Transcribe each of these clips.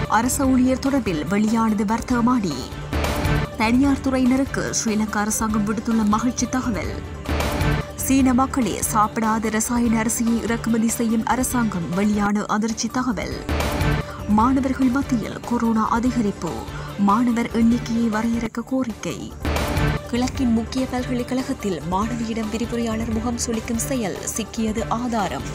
அரசு ஊழியர் தொடர்பில் வெளியானது வர்த்தமானி. தனியார் துறையினருக்கு ஸ்ரீலங்கா அரசாங்கம் விடுத்துள்ள மகிழ்ச்சி தகவல். சீன மக்களே சாப்பிடாத ரசாயன அரிசியை இறக்குமதி செய்யும் அரசாங்கம் வெளியான அதிர்ச்சி தகவல். மாணவர்கள் மத்தியில் கொரோனா அதிகரிப்பு, மாணவர் எண்ணிக்கையை வரையறுக்க கோரிக்கை. கிழக்கின் முக்கிய பல்கலைக்கழகத்தில் மாணவியிடம் விரிவுரையாளர் முகம் சுளிக்கும் செயல், சிக்கியது ஆதாரம்.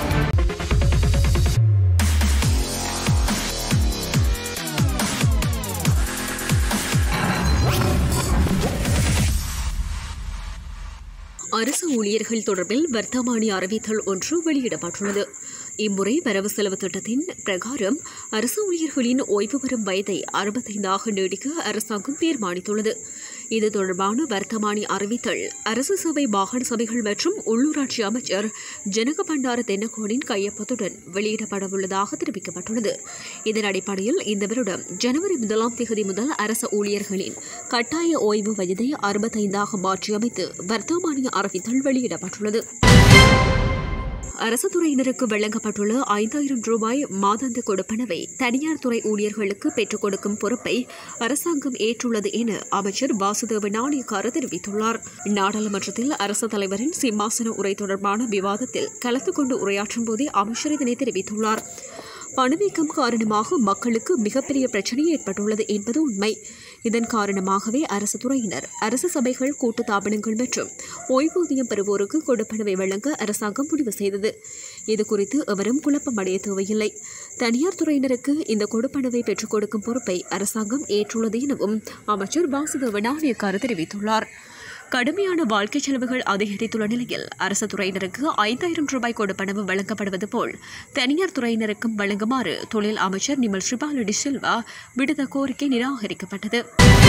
அரசு ஊழியர்கள் தொடர்பில் வர்த்தமானி அறிவித்தல் ஒன்று வெளியிடப்பட்டுள்ளது. இம்முறை வரவு செலவு திட்டத்தின் பிரகாரம் அரசு ஊழியர்களின் ஓய்வு பெறும் வயதை 65 நீடிக்க அரசாங்கம் தீர்மானித்துள்ளது. இது தொடர்பான வர்த்தமானி அறிவித்தல் அரசு சபை, மாகாண சபைகள் மற்றும் உள்ளூராட்சி அமைச்சர் ஜனக பண்டார தென்னகோனின் கையொப்பத்துடன் வெளியிடப்படவுள்ளதாக தெரிவிக்கப்பட்டுள்ளது. இதன் அடிப்படையில் இந்த வருடம் ஜனவரி 1ஆம் தேதி முதல் அரசு ஊழியர்களின் கட்டாய ஓய்வு வயதை 65 மாற்றியமைத்து வர்த்தமானி அறிவித்தல் வெளியிடப்பட்டுள்ளது. அரசு துறையினருக்கு வழங்கப்பட்டுள்ள 5000 ரூபாய் மாதாந்த கொடுப்பனவை தனியார் துறை ஊழியர்களுக்கு பெற்றுக் கொடுக்கும் பொறுப்பை அரசாங்கம் ஏற்றுள்ளது என அமைச்சர் வாசுதேவ நாணயக்கார தெரிவித்துள்ளார். நாடாளுமன்றத்தில் அரசு தலைவரின் சிம்மாசன உரை தொடர்பான விவாதத்தில் கலந்து கொண்டு உரையாற்றும் போதே அமைச்சர் இதனை தெரிவித்துள்ளார். பணவீக்கம் காரணமாக மக்களுக்கு மிகப்பெரிய பிரச்சினை ஏற்பட்டுள்ளது என்பது உண்மை. இதன் காரணமாகவே அரசு துறையினர், அரசு சபைகள், கூட்டு தாபனங்கள் மற்றும் ஓய்வூதியம் பெறுவோருக்கு கொடுப்பனவை வழங்க அரசாங்கம் முடிவு செய்தது. இதுகுறித்து எவரும் குழப்பமடைய தேவையில்லை. தனியார் துறையினருக்கு இந்த கொடுப்பனவை பெற்றுக் கொடுக்கும் பொறுப்பை அரசாங்கம் ஏற்றுள்ளது எனவும் அமைச்சர் வாசுதேவ நாணயக்கார தெரிவித்துள்ளார். கடுமையான வாழ்க்கை செலவுகள் அதிகரித்துள்ள நிலையில் அரசு துறையினருக்கு 5000 ரூபாய் கொடுப்பனவு வழங்கப்படுவது போல் தனியார் துறையினருக்கும் வழங்குமாறு தொழில் அமைச்சர் நிமல் ஸ்ரீபால டி சில்வா விடுத்த கோரிக்கை நிராகரிக்கப்பட்டது.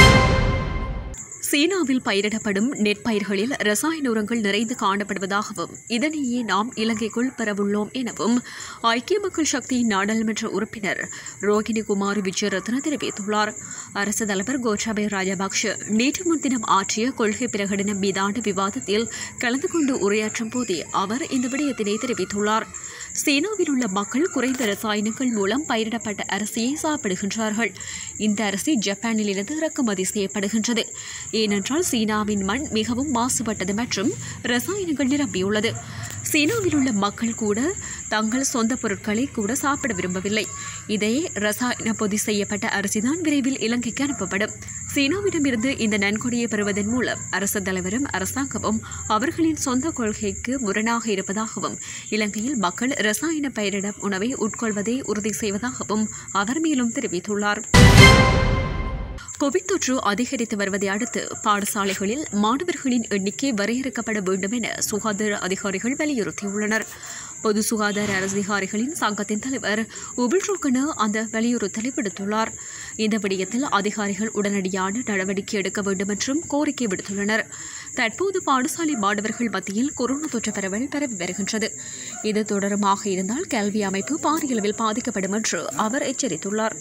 சீனாவில் பயிரிடப்படும் நெற்பயிர்களில் ரசாயன உரங்கள் நிறைந்து காணப்படுவதாகவும் இதனையே நாம் இலங்கைக்குள் பெறவுள்ளோம் எனவும் ஐக்கிய மக்கள் சக்தியின் நாடாளுமன்ற உறுப்பினர் ரோகிணி குமாரி விஜயரத்ன தெரிவித்துள்ளார். அரசு தலைவர் கோட்டாபய ராஜபக்ஷ நேற்று முன்தினம் ஆற்றிய கொள்கை பிரகடனம் மீதான விவாதத்தில் கலந்து கொண்டு உரையாற்றும் போதே அவர் இந்த விடயத்தினை தெரிவித்துள்ளார். சீனாவில் உள்ள மக்கள் குறைந்த ரசாயனங்கள் மூலம் பயிரிடப்பட்ட அரிசியை சாப்பிடுகின்றார்கள். இந்த அரிசி ஜப்பானில் இருந்து இறக்குமதி செய்யப்படுகின்றது. ஏனென்றால் சீனாவின் மண் மிகவும் மாசுபட்டது மற்றும் ரசாயனங்கள் நிரம்பியுள்ளது. சீனாவில் உள்ள மக்கள் கூட தங்கள் சொந்த பொருட்களை கூட சாப்பிட விரும்பவில்லை. இதையே ரசாயன பொதி செய்யப்பட்ட அரிசிதான் விரைவில் இலங்கைக்கு அனுப்பப்படும். சீனாவிடமிருந்து இந்த நன்கொடையை பெறுவதன் மூலம் அரசு தலைவரும் அரசாங்கமும் அவர்களின் சொந்த கொள்கைக்கு முரணாக இருப்பதாகவும் இலங்கையில் மக்கள் ரசாயன பயிரிட உணவை உட்கொள்வதை உறுதி செய்வதாகவும் அவர் மேலும் தெரிவித்துள்ளார். கோவிட் தொற்று அதிகரித்து வருவதை அடுத்து பாடசாலைகளில் மாணவர்களின் எண்ணிக்கை வரையறுக்கப்பட வேண்டும் என சுகாதார அதிகாரிகள் வலியுறுத்தியுள்ளனர். பொது சுகாதார அதிகாரிகளின் சங்கத்தின் தலைவர் உபில்ரோகன அந்த வலியுறுத்தலை விடுத்துள்ளார். இந்த விடயத்தில் அதிகாரிகள் உடனடியான நடவடிக்கை எடுக்க வேண்டும் என்றும் கோரிக்கை விடுத்துள்ளனர். தற்போது பாடசாலை மாணவர்கள் மத்தியில் கொரோனா தொற்று பரவல் பரவி வருகின்றது. இது தொடருமாக இருந்தால் கல்வி அமைப்பு பாரியளவில் பாதிக்கப்படும் என்று அவர் எச்சரித்துள்ளார்.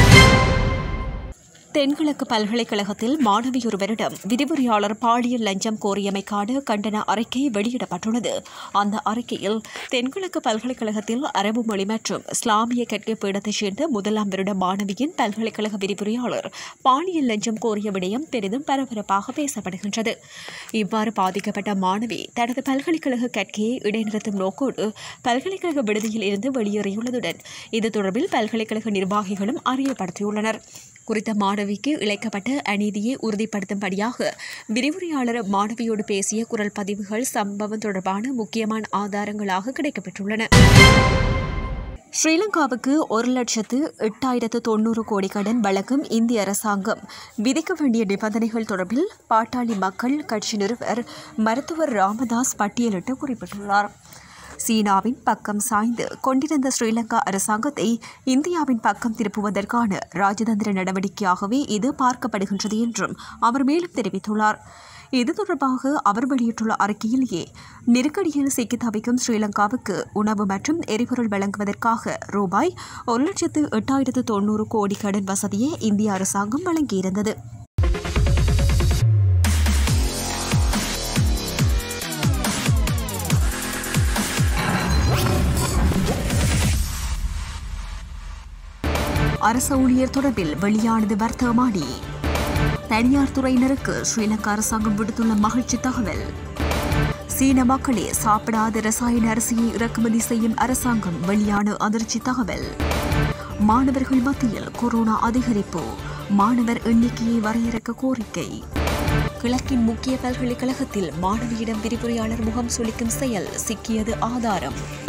தென்கிழக்கு பல்கலைக்கழகத்தில் மாணவியொருவரிடம் விரிவுரையாளர் பாலியல் லஞ்சம் கோரியமைக்கான கண்டன அறிக்கை வெளியிடப்பட்டுள்ளது. அந்த அறிக்கையில் தென்கிழக்கு பல்கலைக்கழகத்தில் அரபு மொழி மற்றும் இஸ்லாமிய கற்கை பீடத்தைச் சேர்ந்த 1ஆம் வருட மாணவியின் பல்கலைக்கழக விரிவுரையாளர் பாலியல் லஞ்சம் கோரிய விடயம் பெரிதும் பரபரப்பாக பேசப்படுகின்றது. இவ்வாறு பாதிக்கப்பட்ட மாணவி தனது பல்கலைக்கழக கற்கையை இடைநிறுத்தும் நோக்கோடு பல்கலைக்கழக விடுதியில் இருந்து வெளியேறியுள்ளதுடன் இது தொடர்பில் பல்கலைக்கழக நிர்வாகிகளும் அறியப்படுத்தியுள்ளனர். குறித்த மாணவிக்கு இழைக்கப்பட்ட அநீதியை உறுதிப்படுத்தும்படியாக விரிவுரையாளர் மாணவியோடு பேசிய குரல் பதிவுகள் சம்பவம் தொடர்பான முக்கியமான ஆதாரங்களாக கிடைக்கப்பெற்றுள்ளன. ஸ்ரீலங்காவுக்கு 1,08,90 கோடி கடன் வழங்கும் இந்திய அரசாங்கம் விதிக்க வேண்டிய நிபந்தனைகள் தொடர்பில் பாட்டாளி மக்கள் கட்சி நிறுவனர் மருத்துவர் ராமதாஸ் பட்டியலிட்டு குறிப்பிட்டுள்ளார். சீனாவின் பக்கம் சாய்ந்து கொண்டிருந்த ஸ்ரீலங்கா அரசாங்கத்தை இந்தியாவின் பக்கம் திருப்புவதற்கான ராஜதந்திர நடவடிக்கையாகவே இது பார்க்கப்படுகின்றது என்றும் அவர் மேலும் தெரிவித்துள்ளார். இது தொடர்பாக அவர் வெளியிட்டுள்ள அறிக்கையிலேயே நெருக்கடியில் சிக்கி தவிக்கும் ஸ்ரீலங்காவுக்கு உணவு மற்றும் எரிபொருள் வழங்குவதற்காக ரூபாய் 1,08,90 கோடி கடன் வசதியை இந்திய அரசாங்கம் வழங்கியிருந்தது. அரசு ஊழியர் தொடர்பில் வெளியானது வர்த்தமானி. தனியார் துறையினருக்கு ஸ்ரீலங்கா அரசாங்கம் விடுத்துள்ள மகிழ்ச்சி தகவல். சீன மக்களே சாப்பிடாத ரசாயன அரிசியை இறக்குமதி செய்யும் அரசாங்கம் வெளியான அதிர்ச்சி தகவல். மாணவர்கள் மத்தியில் கொரோனா அதிகரிப்பு. மாணவர் எண்ணிக்கையை வரையறுக்க கோரிக்கை. கிழக்கின் முக்கிய பல்கலைக்கழகத்தில் மாணவியிடம் விரிவுரையாளர் முகம் சுளிக்கும் செயல், சிக்கியது ஆதாரம்.